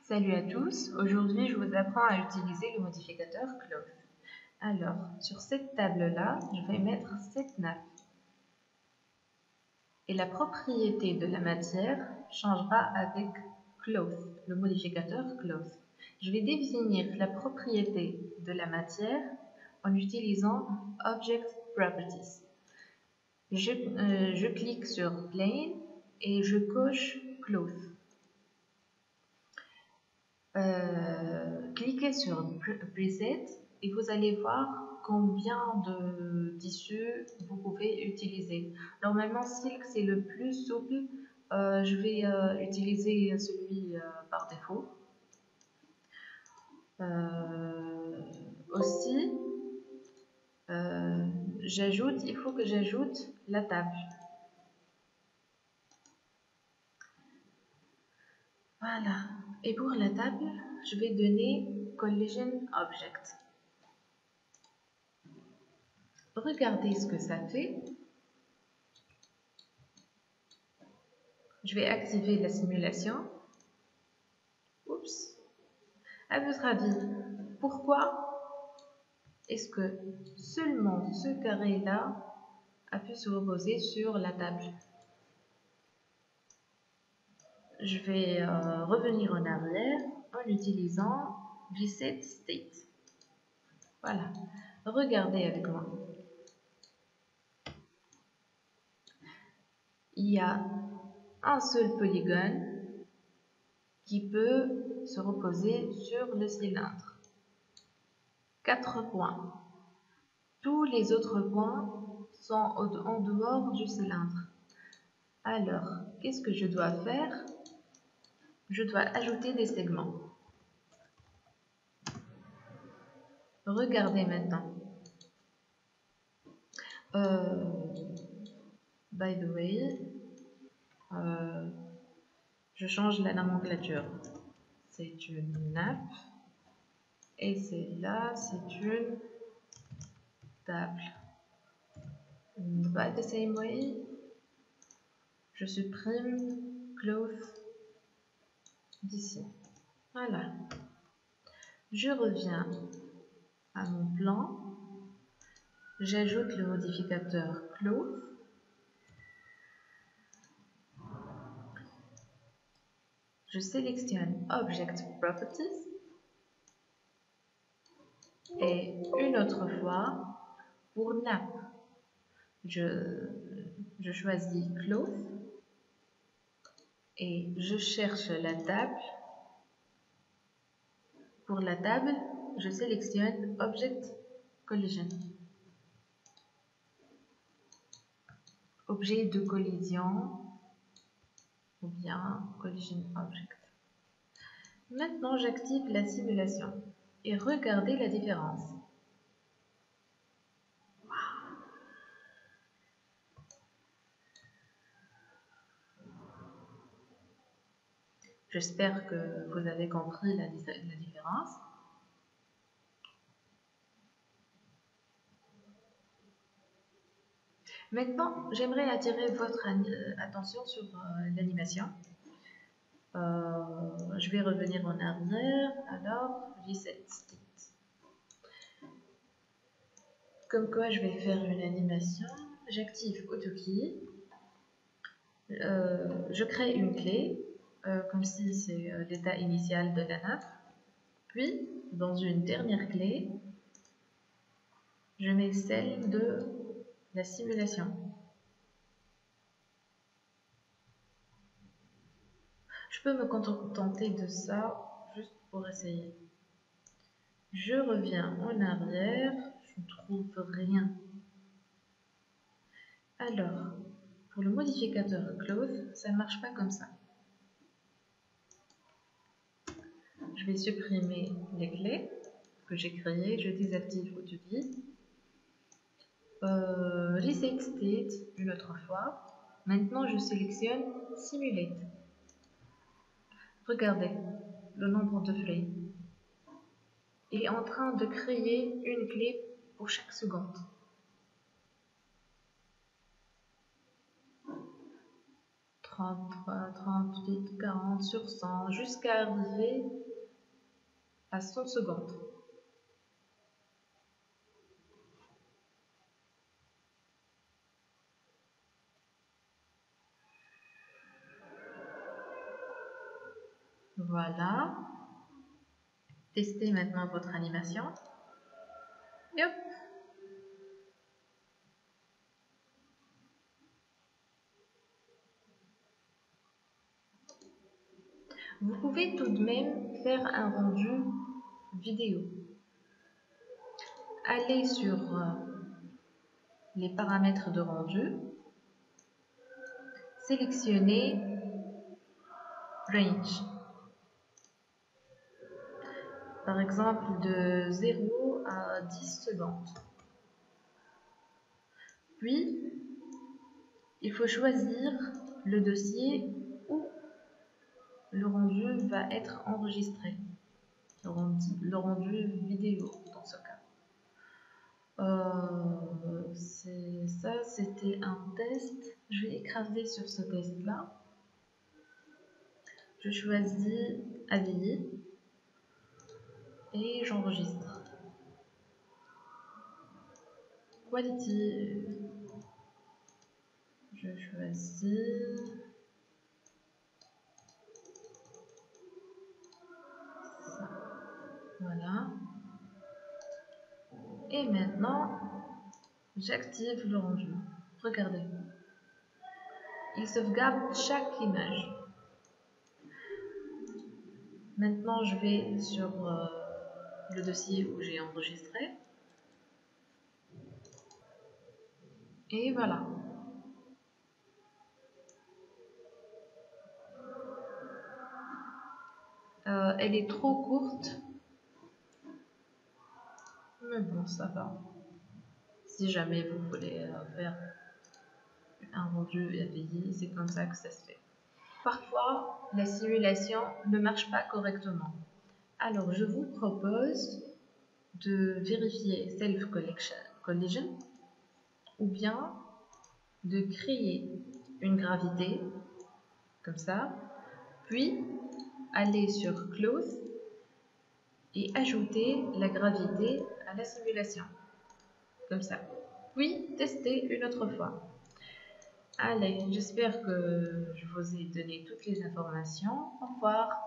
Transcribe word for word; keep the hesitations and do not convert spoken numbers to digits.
Salut à tous, aujourd'hui je vous apprends à utiliser le modificateur cloth. Alors, sur cette table-là, je vais mettre cette nappe. Et la propriété de la matière changera avec cloth, le modificateur cloth. Je vais définir la propriété de la matière en utilisant Object Properties. Je, euh, je clique sur Plane et je coche cloth. Euh, cliquez sur Preset et vous allez voir combien de tissus vous pouvez utiliser. Normalement, Silk c'est le plus souple. Euh, je vais euh, utiliser celui euh, par défaut. Euh, aussi, euh, j'ajoute, il faut que j'ajoute la table. Voilà. Et pour la table, je vais donner Collision Object. Regardez ce que ça fait. Je vais activer la simulation. Oups. À votre avis, pourquoi est-ce que seulement ce carré-là a pu se reposer sur la table? Je vais euh, revenir en arrière en utilisant Reset State. Voilà. Regardez avec moi. Il y a un seul polygone qui peut se reposer sur le cylindre. Quatre points. Tous les autres points sont en dehors du cylindre. Alors, qu'est-ce que je dois faire? Je dois ajouter des segments. Regardez maintenant. Euh, by the way, euh, je change la nomenclature. C'est une nappe et celle-là, c'est une table. By the same way, je supprime cloth d'ici. Voilà. Je reviens à mon plan. J'ajoute le modificateur cloth. Je sélectionne Object Properties. Et une autre fois, pour nappe, je, je choisis cloth et je cherche la table. Pour la table, je sélectionne Object Collision. Objet de collision ou bien Collision Object. Maintenant, j'active la simulation et regardez la différence. J'espère que vous avez compris la, la différence. Maintenant, j'aimerais attirer votre attention sur euh, l'animation. Euh, je vais revenir en arrière. Alors, Reset State. Comme quoi, je vais faire une animation. J'active AutoKey. Euh, je crée une clé, euh, comme si c'est euh, l'état initial de la nappe. Puis, dans une dernière clé, je mets celle de la simulation. Je peux me contenter de ça juste pour essayer. Je reviens en arrière, je ne trouve rien. Alors, pour le modificateur cloth, ça ne marche pas comme ça. Je vais supprimer les clés que j'ai créées, je désactive AutoKey. Euh, Reset State une autre fois. Maintenant, je sélectionne Simulate. Regardez le nombre de frames. Il est en train de créer une clé pour chaque seconde. trente-trois, trente-huit, quarante sur cent jusqu'à arriver à cent secondes. Voilà. Testez maintenant votre animation. Et hop. Vous pouvez tout de même faire un rendu vidéo. Allez sur euh, les paramètres de rendu. Sélectionnez Range. Par exemple de zéro à dix secondes. Puis, il faut choisir le dossier où le rendu va être enregistré. Le rendu, le rendu vidéo dans ce cas. Euh, c'est ça, c'était un test. Je vais écraser sur ce test-là. Je choisis A V I et j'enregistre. Quality. Je choisis ça. Voilà. Et maintenant, j'active le rendu. Regardez. Il sauvegarde chaque image. Maintenant, je vais sur euh, le dossier où j'ai enregistré. Et voilà. Euh, elle est trop courte. Mais bon, ça va. Si jamais vous voulez euh, faire un rendu A V I, c'est comme ça que ça se fait. Parfois, la simulation ne marche pas correctement. Alors, je vous propose de vérifier Self Collision ou bien de créer une gravité, comme ça, puis aller sur Close et ajouter la gravité à la simulation, comme ça. Puis, tester une autre fois. Allez, j'espère que je vous ai donné toutes les informations. Au revoir.